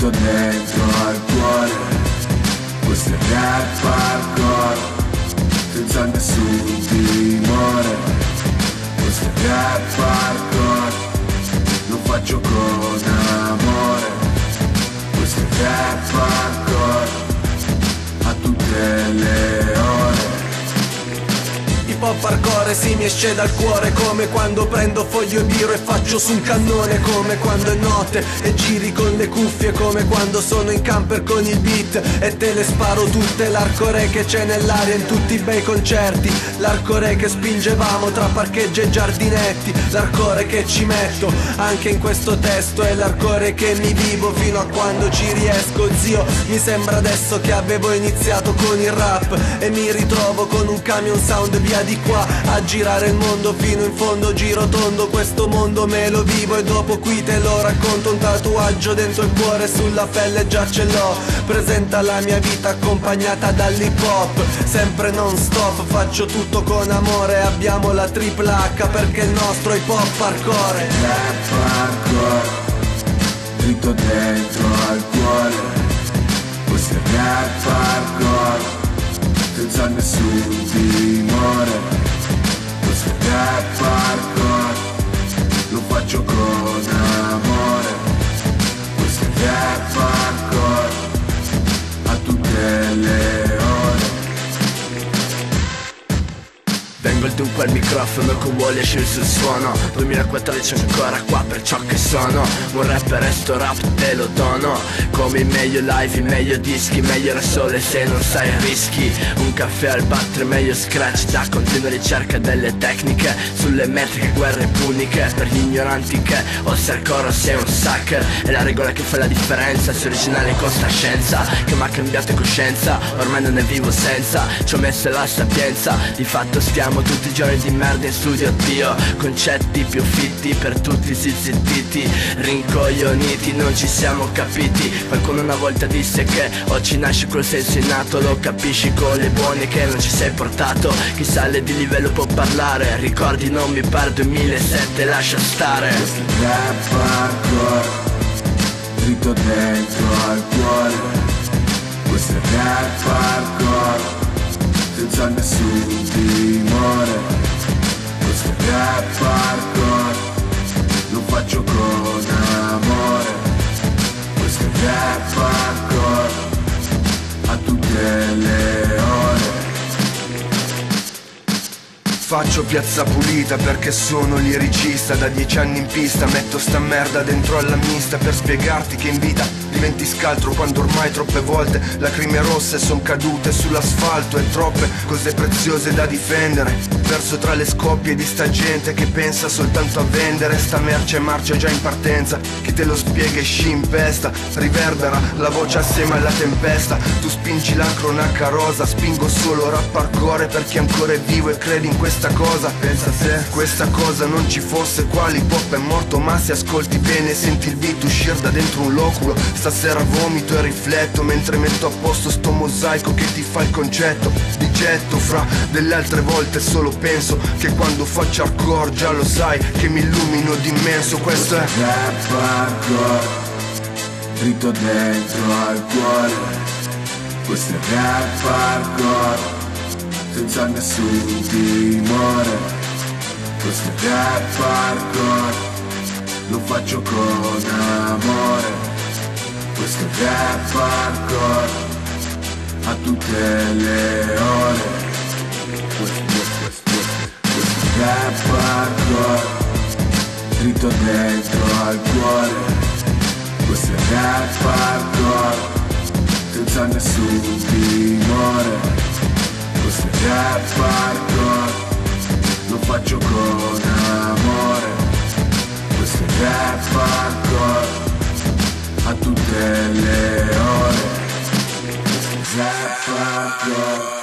dritto dentro al cuore. Questo è rap hardcore, senza nessun timore. Questo è rap hardcore, lo faccio con amore. Questo è rap hardcore, a tutte le ore. Hip hop hardcore si mi esce dal cuore, come quando prendo foglio e biro e faccio su un cannone, come quando è notte e giri con le cuffie, come quando sono in camper con il beat e te le sparo tutte. L'hardcore che c'è nell'aria in tutti i bei concerti, l'hardcore che spingevamo tra parcheggi e giardinetti, l'hardcore che ci metto anche in questo testo, è l'hardcore che mi vivo fino a quando ci riesco. Zio, mi sembra adesso che avevo iniziato con il rap e mi ritrovo con un camion sound via di qua a girare il mondo fino in fondo, giro tondo, questo mondo me lo vivo e dopo qui te lo racconto. Un tatuaggio dentro il cuore, sulla pelle già ce l'ho, presenta la mia vita accompagnata dall'hip hop, sempre non stop, faccio tutto con amore, abbiamo la tripla H perché il nostro hip hop hardcore. Rap hardcore, dritto dentro al cuore. Questo è rap hardcore, senza nessun timore. Questo è rap hardcore, lo faccio con amore. Questo è rap hardcore, a tutte le ore. Vengo il dunque al microfono con Wally esce il suo suono, 2014 ancora qua per ciò che sono. Un rapper e sto rap te lo dono, come i meglio live, i meglio dischi, meglio era sole se non sai rischi. Un caffè al bar, meglio scratch da continua ricerca delle tecniche, sulle metriche guerre puniche, per gli ignoranti che o sei hardcore o sei un sucker. È la regola che fa la differenza, se originale costa scienza, che m'ha cambiato coscienza, ormai non ne vivo senza, ci ho messo la sapienza. Di fatto stiamo tutti i giorni di merda in studio, Dio, concetti più fitti per tutti zittiti, rincoglioniti, non ci siamo capiti. Qualcuno una volta disse che oggi nasce col senso innato, lo capisci con le buone che non ci sei portato. Chi sale di livello può parlare, ricordi non mi perdo, 2007 lascia stare. Questo è rap hardcore, dritto dentro al cuore. Questo è rap hardcore, senza nessun timore. Questo è rap hardcore, lo faccio con amore. Questo è rap hardcore, a tutte le ore. Faccio piazza pulita perché sono liricista, da 10 anni in pista metto sta merda dentro alla mista, per spiegarti che in vita diventi scaltro quando ormai troppe volte lacrime rosse son cadute sull'asfalto e troppe cose preziose da difendere, perso tra le scoppie di sta gente che pensa soltanto a vendere. Sta merce marcia già in partenza, chi te lo spiega e sci impesta, riverbera la voce assieme alla tempesta. Tu spingi la cronaca rosa, spingo solo rap hardcore perché ancora è vivo e credi in questa cosa. Pensa se questa cosa non ci fosse, quale hip hop è morto, ma se ascolti bene senti il beat uscire da dentro un loculo. Stasera vomito e rifletto mentre metto a posto sto mosaico che ti fa il concetto di getto. Fra delle altre volte solo penso che quando faccio hardcore già lo sai che mi illumino d'immenso. Questo è rap hardcore, dritto dentro al cuore. Questo è rap hardcore, senza nessun timore. Questo è rap hardcore, lo faccio con amore. Questo è rap hardcore, a tutte le ore. Questo è rap hardcore, dritto dentro al cuore. Questo è rap hardcore, senza nessun timore. Questo è rap hardcore, lo faccio con amore. Questo è rap hardcore, a tutte le ore. Rap hardcore.